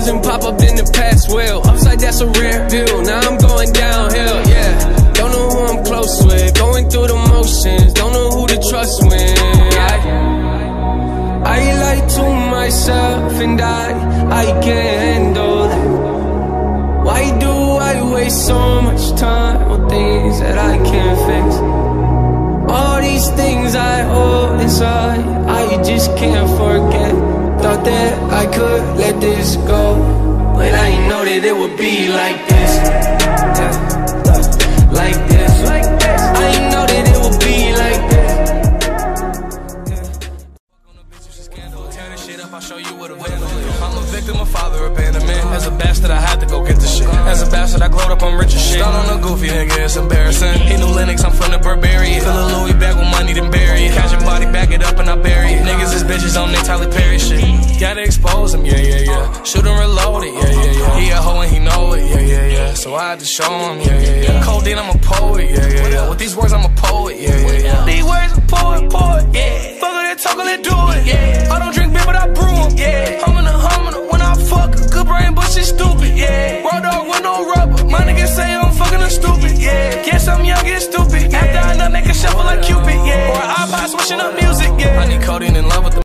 and pop up in the past. Well, upside that's a rare view. Now I'm going downhill, yeah. Don't know who I'm close with, going through the motions. Don't know who to trust when I lie to myself and I can't handle that. Why do I waste so much time on things that I can't fix? All these things I hold inside, I just can't forget. Thought that I could let this go, but I ain't know that it would be like this, yeah. Like this, I ain't know that it would be like this. Tear this shit up, I'll show you what a vandal is. I'm a victim of father abandonment. As a bastard, I had to go get the shit. As a bastard, I glowed up on rich as shit. Start on a goofy nigga, it's embarrassing. He knew Linux, I'm from the Barbarian. Fill a Louis bag with money, then bury it. Catch your body, back it up, and I bury it. Niggas is bitches on their Tyler Perry shit. Gotta expose him, yeah. Shoot and reload it, yeah. He a hoe and he know it, yeah. So I had to show him, yeah. Codeine, I'm a poet, yeah. With these words, I'm a poet, yeah. These words, I'm poet, yeah. Fuck it, talk it, do it, yeah. I don't drink beer, but I brew them, yeah. Humming when I fuck, good brain, but she stupid, yeah. Raw dog with no rubber, my niggas say I'm fucking her stupid, yeah. Guess I'm young and stupid, after I nut, make a shuffle like Cupid, yeah. Or an iPod switching up music, yeah. I need codeine in love with the